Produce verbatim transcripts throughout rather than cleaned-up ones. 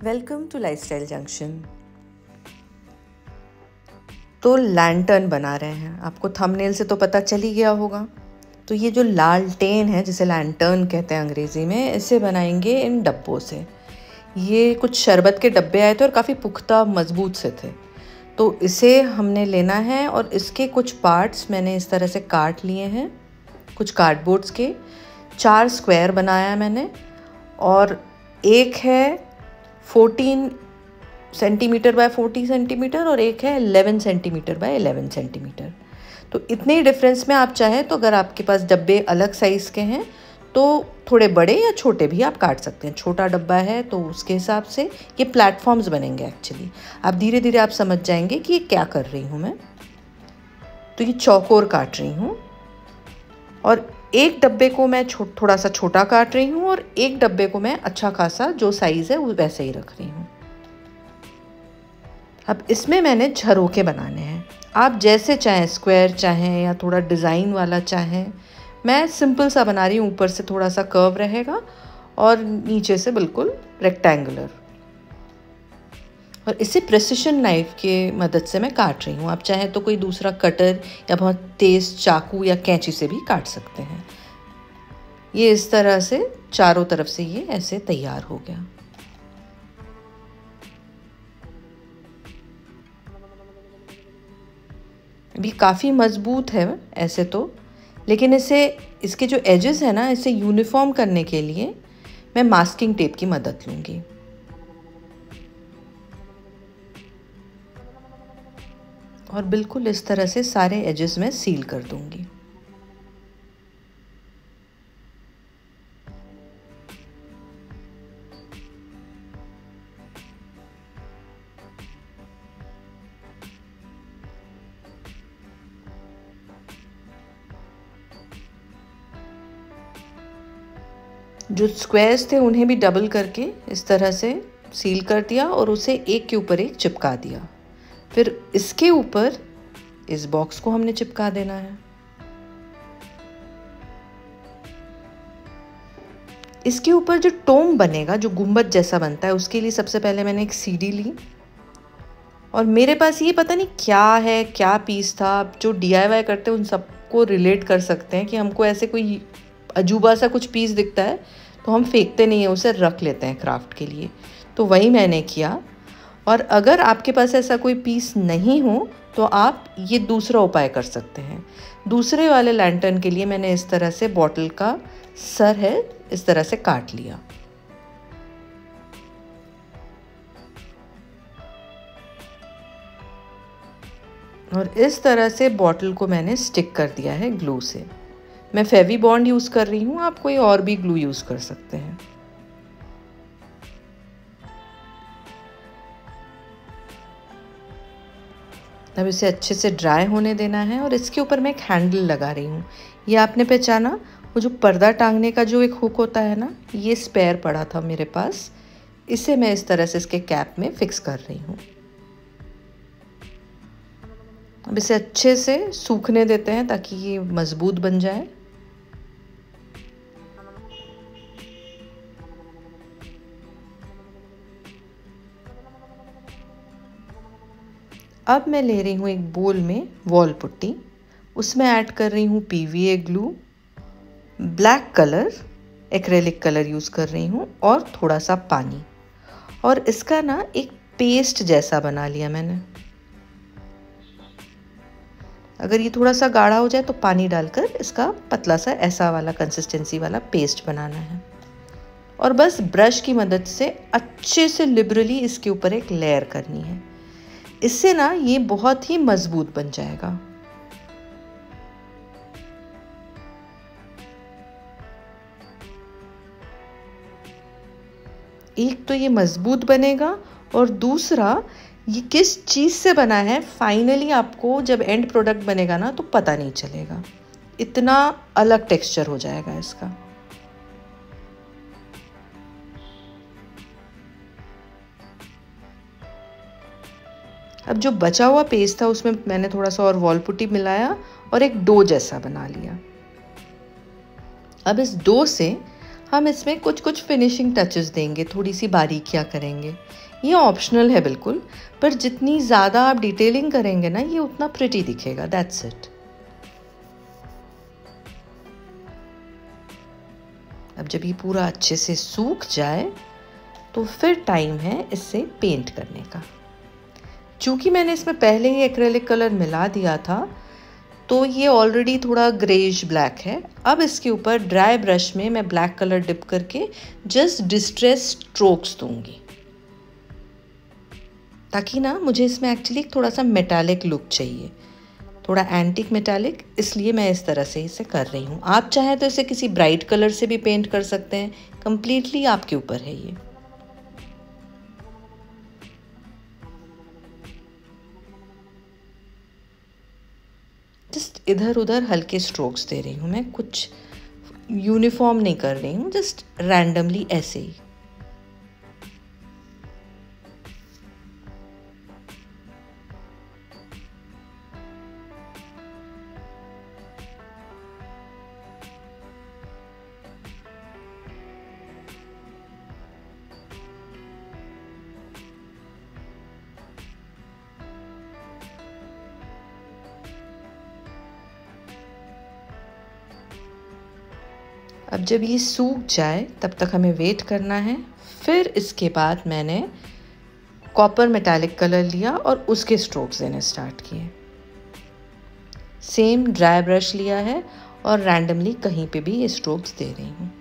Welcome to lifestyle junction. तो lantern बना रहे हैं, आपको थंबनेल से तो पता चल ही गया होगा। तो ये जो लालटेन है, जिसे लैंटर्न कहते हैं अंग्रेज़ी में, इसे बनाएंगे इन डब्बों से। ये कुछ शरबत के डब्बे आए थे और काफ़ी पुख्ता मजबूत से थे, तो इसे हमने लेना है और इसके कुछ पार्ट्स मैंने इस तरह से काट लिए हैं। कुछ कार्डबोर्ड्स के चार स्क्वायर बनाया मैंने, और एक है fourteen centimetre by forty centimetre और एक है eleven centimetre by eleven centimetre. तो इतने ही डिफरेंस में आप चाहें तो, अगर आपके पास डब्बे अलग साइज़ के हैं तो थोड़े बड़े या छोटे भी आप काट सकते हैं। छोटा डब्बा है तो उसके हिसाब से ये प्लेटफॉर्म्स बनेंगे। एक्चुअली आप धीरे धीरे आप समझ जाएंगे कि ये क्या कर रही हूँ मैं। तो ये चौकोर काट रही हूँ, और एक डब्बे को मैं थोड़ा सा छोटा काट रही हूँ और एक डब्बे को मैं अच्छा खासा जो साइज़ है वो वैसे ही रख रही हूँ। अब इसमें मैंने झरोखे बनाने हैं। आप जैसे चाहें, स्क्वायर चाहें या थोड़ा डिज़ाइन वाला चाहें। मैं सिंपल सा बना रही हूँ, ऊपर से थोड़ा सा कर्व रहेगा और नीचे से बिल्कुल रेक्टेंगुलर। और इसे प्रेसिशन नाइफ के मदद से मैं काट रही हूँ। आप चाहें तो कोई दूसरा कटर या बहुत तेज़ चाकू या कैंची से भी काट सकते हैं। ये इस तरह से चारों तरफ से ये ऐसे तैयार हो गया। अभी काफ़ी मज़बूत है ऐसे तो, लेकिन इसे, इसके जो एजेस है ना, इसे यूनिफॉर्म करने के लिए मैं मास्किंग टेप की मदद लूँगी। और बिल्कुल इस तरह से सारे एजेस में सील कर दूंगी। जो स्क्वायर्स थे उन्हें भी डबल करके इस तरह से सील कर दिया और उसे एक के ऊपर एक चिपका दिया। फिर इसके ऊपर इस बॉक्स को हमने चिपका देना है। इसके ऊपर जो टोम बनेगा, जो गुंबद जैसा बनता है, उसके लिए सबसे पहले मैंने एक सीढ़ी ली, और मेरे पास ये पता नहीं क्या है, क्या पीस था। जो डी आई वाई करते हैं उन सबको रिलेट कर सकते हैं कि हमको ऐसे कोई अजूबा सा कुछ पीस दिखता है तो हम फेंकते नहीं हैं, उसे रख लेते हैं क्राफ्ट के लिए। तो वही मैंने किया। और अगर आपके पास ऐसा कोई पीस नहीं हो तो आप ये दूसरा उपाय कर सकते हैं। दूसरे वाले लैंटर्न के लिए मैंने इस तरह से बॉटल का सर है, इस तरह से काट लिया। और इस तरह से बॉटल को मैंने स्टिक कर दिया है ग्लू से। मैं फेवी बॉन्ड यूज़ कर रही हूँ, आप कोई और भी ग्लू यूज़ कर सकते हैं। अब इसे अच्छे से ड्राई होने देना है, और इसके ऊपर मैं एक हैंडल लगा रही हूँ। ये आपने पहचाना, वो जो पर्दा टांगने का जो एक हुक होता है ना, ये स्पेयर पड़ा था मेरे पास। इसे मैं इस तरह से इसके कैप में फिक्स कर रही हूँ। अब इसे अच्छे से सूखने देते हैं ताकि ये मजबूत बन जाए। अब मैं ले रही हूँ एक बोल में वॉल पुट्टी, उसमें ऐड कर रही हूँ P V A glue, black colour, acrylic colour use कर रही हूँ, और थोड़ा सा पानी। और इसका ना एक पेस्ट जैसा बना लिया मैंने। अगर ये थोड़ा सा गाढ़ा हो जाए तो पानी डालकर इसका पतला सा ऐसा वाला कंसिस्टेंसी वाला पेस्ट बनाना है। और बस ब्रश की मदद से अच्छे से लिबरली इसके ऊपर एक लेयर करनी है। इससे ना ये बहुत ही मजबूत बन जाएगा। एक तो ये मजबूत बनेगा, और दूसरा ये किस चीज़ से बना है फाइनली आपको जब एंड प्रोडक्ट बनेगा ना तो पता नहीं चलेगा। इतना अलग टेक्सचर हो जाएगा इसका। अब जो बचा हुआ पेस्ट था उसमें मैंने थोड़ा सा और वॉल पुट्टी मिलाया और एक डो जैसा बना लिया। अब इस डो से हम इसमें कुछ कुछ फिनिशिंग टचेस देंगे, थोड़ी सी बारीकियाँ करेंगे। ये ऑप्शनल है बिल्कुल, पर जितनी ज़्यादा आप डिटेलिंग करेंगे ना, ये उतना प्रिटी दिखेगा। That's it. अब जब ये पूरा अच्छे से सूख जाए तो फिर टाइम है इसे पेंट करने का। चूँकि मैंने इसमें पहले ही एक्रेलिक कलर मिला दिया था तो ये ऑलरेडी थोड़ा ग्रेइश ब्लैक है। अब इसके ऊपर ड्राई ब्रश में मैं ब्लैक कलर डिप करके जस्ट डिस्ट्रेस स्ट्रोक्स दूंगी, ताकि ना मुझे इसमें एक्चुअली थोड़ा सा मेटालिक लुक चाहिए, थोड़ा एंटिक मेटालिक, इसलिए मैं इस तरह से इसे कर रही हूँ। आप चाहें तो इसे किसी ब्राइट कलर से भी पेंट कर सकते हैं, कंप्लीटली आपके ऊपर है ये। जस्ट इधर उधर हल्के स्ट्रोक्स दे रही हूँ मैं, कुछ यूनिफॉर्म नहीं कर रही हूँ, जस्ट रैंडमली ऐसे ही। अब जब ये सूख जाए तब तक हमें वेट करना है। फिर इसके बाद मैंने कॉपर मेटालिक कलर लिया और उसके स्ट्रोक्स देने स्टार्ट किए। सेम ड्राई ब्रश लिया है और रैंडमली कहीं पे भी ये स्ट्रोक्स दे रही हूँ।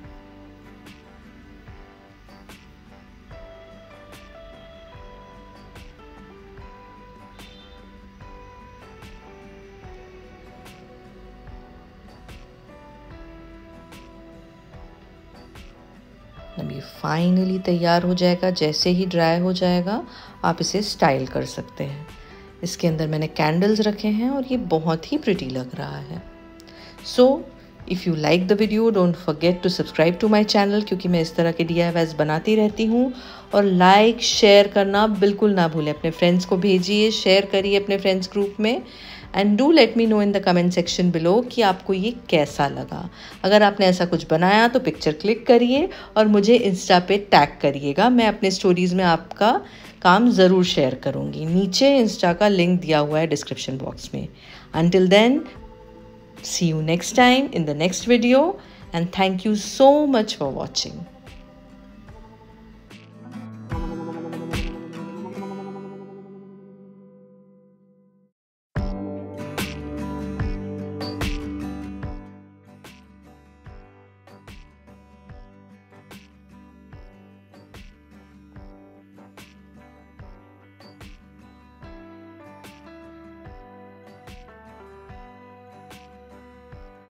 अब ये फाइनली तैयार हो जाएगा। जैसे ही ड्राई हो जाएगा आप इसे स्टाइल कर सकते हैं। इसके अंदर मैंने कैंडल्स रखे हैं और ये बहुत ही प्रिटी लग रहा है। So if you like the video don't forget to subscribe to my channel, क्योंकि मैं इस तरह के डी आई वाईज़ बनाती रहती हूँ। और लाइक शेयर करना बिल्कुल ना भूलें, अपने फ्रेंड्स को भेजिए, शेयर करिए अपने फ्रेंड्स ग्रुप में। And do let me know in the comment section below कि आपको ये कैसा लगा। अगर आपने ऐसा कुछ बनाया तो पिक्चर क्लिक करिए और मुझे इंस्टा पे टैग करिएगा। मैं अपने स्टोरीज़ में आपका काम ज़रूर शेयर करूँगी। नीचे इंस्टा का लिंक दिया हुआ है डिस्क्रिप्शन बॉक्स में। Until then, see you next time in the next video, and thank you so much for watching.